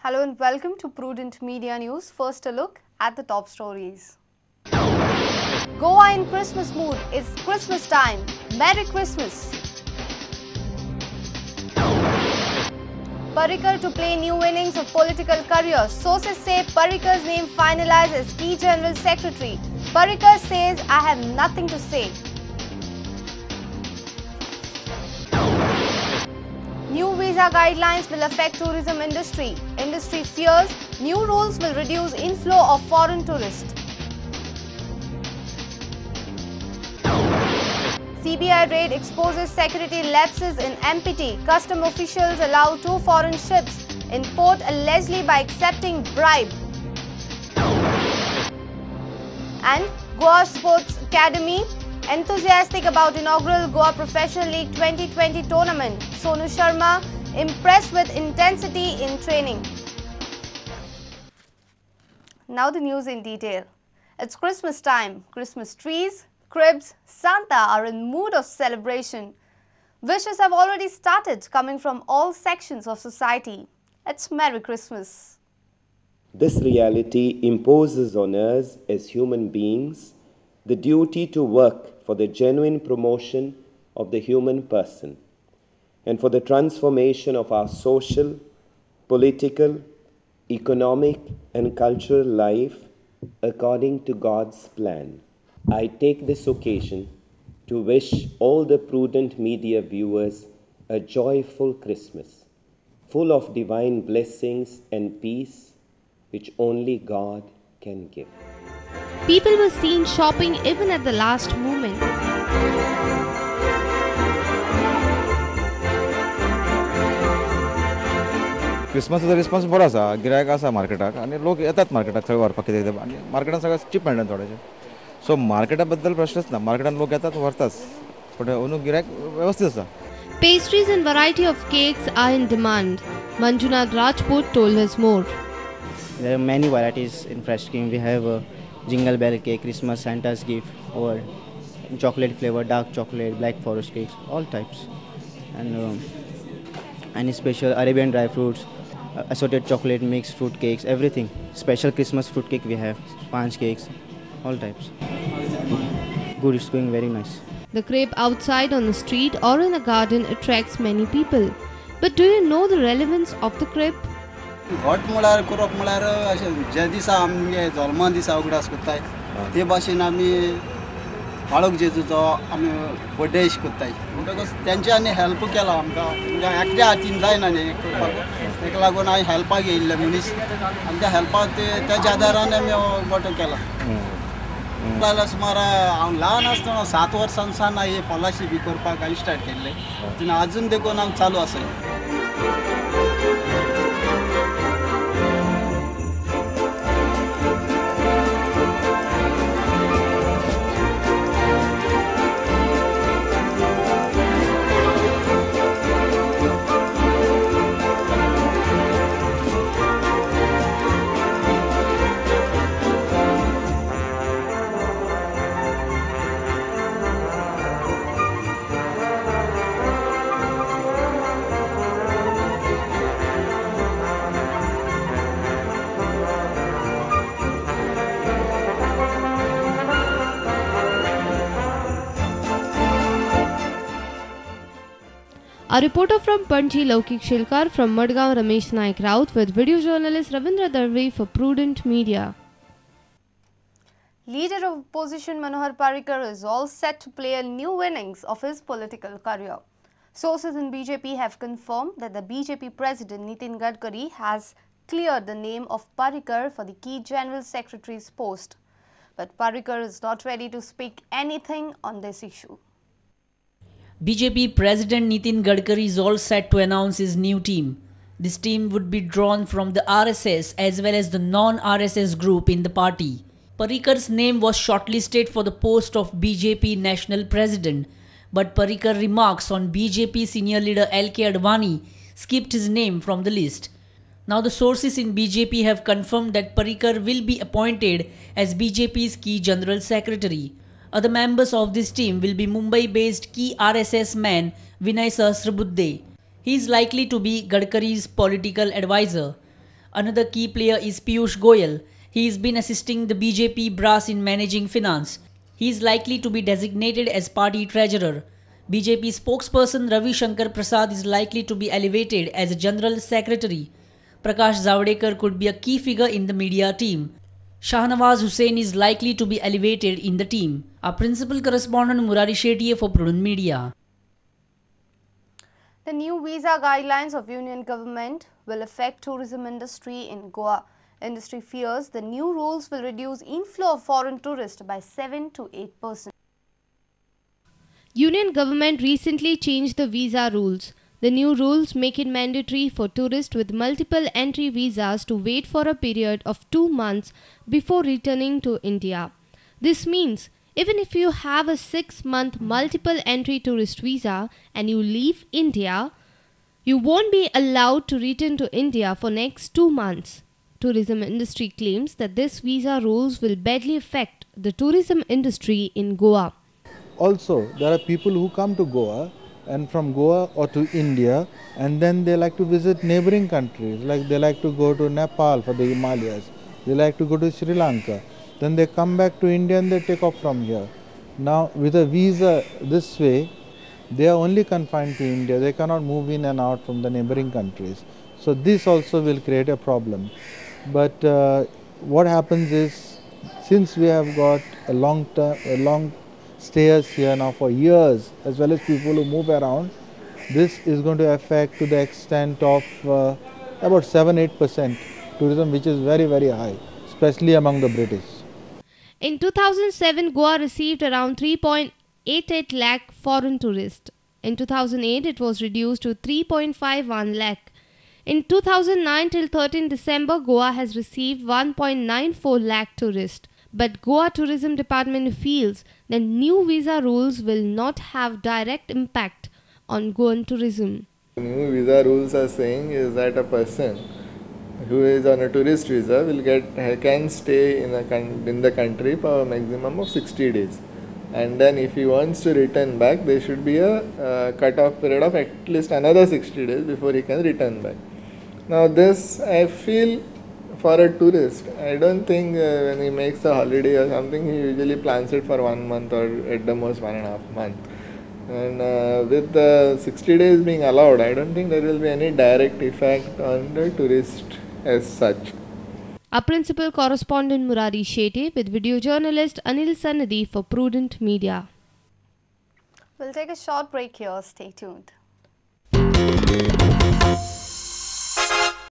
Hello and welcome to Prudent Media News. First a look at the top stories. Goa in Christmas mood. It's Christmas time. Merry Christmas. Parrikar to play new innings of political career. Sources say Parrikar's name finalized as key General Secretary. Parrikar says, I have nothing to say. New visa guidelines will affect tourism industry. Industry fears new rules will reduce inflow of foreign tourists. CBI raid exposes security lapses in MPT. Custom officials allow 2 foreign ships in port allegedly by accepting bribe. And Goa Sports Academy enthusiastic about inaugural Goa Professional League 2020 tournament. Sonu Sharma impressed with intensity in training. Now the news in detail. It's Christmas time. Christmas trees, cribs, Santa are in mood of celebration. Wishes have already started coming from all sections of society. It's Merry Christmas. This reality imposes on us as human beings the duty to work for the genuine promotion of the human person and for the transformation of our social, political, economic and cultural life according to God's plan. I take this occasion to wish all the Prudent Media viewers a joyful Christmas, full of divine blessings and peace which only God can give. People were seen shopping even at the last moment. क्रिसमसाचो response बरो आसा, गिरायक आसा मार्केटाक आनी लोक येतात मार्केटाक सगळे व्हरपाक कितें आनी मार्केटान सगळें चीप मेळटा थोडेशें. सो मार्केटा बद्दल प्रश्नच ना, मार्केटान लोक येतात व्हरतात, बट अंदू गिरायक वेवस्थीत आसा. Pastries and variety of cakes are in demand. Manjunath Rajput told us more. There are many varieties in Fresh Cream. We have Jingle Bell cake, Christmas Santa's gift, or chocolate flavor, dark chocolate, Black Forest cakes, all types. And any special Arabian dry fruits, assorted chocolate mix, fruit cakes, everything. Special Christmas fruit cake we have, sponge cakes, all types. Good, it's going very nice. The crepe outside on the street or in a garden attracts many people. But do you know the relevance of the crepe? घट म्हळ्यार करप म्हळ्यार अशें जे दिसा आमगे जल्मा दिसा उगडास करताय ते भाशेन आमी बाळक जेजूचो आमी बर्थडे करताय म्हणटकच तेंच्यांनी हेल्प केला आमकां म्हणजे एकट्या हातीन जायना न्ही करपाक तेका लागून हांवें हेल्पाक येयल्ले मनीस आनी त्या हेल्पाक तेच्या आदारान आमी गोटो केला. जाल्यार सुमार हांव ल्हान आसतना 7 वर्सां सावन हे पॉलाशी बी करपाक हांवें स्टार्ट केल्लें तेन्ना आजून देखून हांव चालू आसा. A reporter from Panji, Laukik Shilkar, from Madgaon, Ramesh Naik Raut, with video journalist Ravindra Darvi for Prudent Media. Leader of opposition Manohar Parrikar is all set to play a new innings of his political career. Sources in BJP have confirmed that the BJP President Nitin Gadkari has cleared the name of Parrikar for the key General Secretary's post. But Parrikar is not ready to speak anything on this issue. BJP President Nitin Gadkari is all set to announce his new team. This team would be drawn from the RSS as well as the non-RSS group in the party. Parrikar's name was shortlisted for the post of BJP National President, but Parrikar remarks on BJP senior leader L.K. Advani skipped his name from the list. Now the sources in BJP have confirmed that Parrikar will be appointed as BJP's key General Secretary. Other members of this team will be Mumbai-based key RSS man Vinay Sahasrabudhe. He is likely to be Gadkari's political advisor. Another key player is Piyush Goyal. He has been assisting the BJP brass in managing finance. He is likely to be designated as party treasurer. BJP spokesperson Ravi Shankar Prasad is likely to be elevated as a general secretary. Prakash Zavadekar could be a key figure in the media team. Shahnawaz Hussain is likely to be elevated in the team. Our principal correspondent Murari Shetye for Prudent Media. The new visa guidelines of Union government will affect tourism industry in Goa. Industry fears the new rules will reduce inflow of foreign tourists by 7 to 8%. Union government recently changed the visa rules. The new rules make it mandatory for tourists with multiple entry visas to wait for a period of 2 months before returning to India. This means even if you have a 6-month multiple entry tourist visa and you leave India, you won't be allowed to return to India for next 2 months. Tourism industry claims that this visa rules will badly affect the tourism industry in Goa. Also, there are people who come to Goa and from Goa or to India, and then they like to visit neighboring countries, like they like to go to Nepal for the Himalayas, they like to go to Sri Lanka. Then they come back to India and they take off from here. Now, with a visa this way, they are only confined to India. They cannot move in and out from the neighboring countries. So this also will create a problem. But what happens is, since we have got a long stayers here now for years, as well as people who move around, this is going to affect to the extent of about 7-8% tourism, which is very, very high, especially among the British. In 2007, Goa received around 3.88 lakh foreign tourists. In 2008, it was reduced to 3.51 lakh. In 2009 till 13 December, Goa has received 1.94 lakh tourists. But Goa Tourism Department feels that new visa rules will not have direct impact on Goan tourism. New visa rules are saying is that a person who is on a tourist visa can stay in the country for a maximum of 60 days. And then if he wants to return back, there should be a cut-off period of at least another 60 days before he can return back. Now this, I feel, for a tourist, I don't think when he makes a holiday or something, he usually plans it for 1 month or at the most 1.5 months. And with the 60 days being allowed, I don't think there will be any direct effect on the tourist as such. Our principal correspondent Murari Shetye with video journalist Anil Sannadhi for Prudent Media. We'll take a short break here. Stay tuned.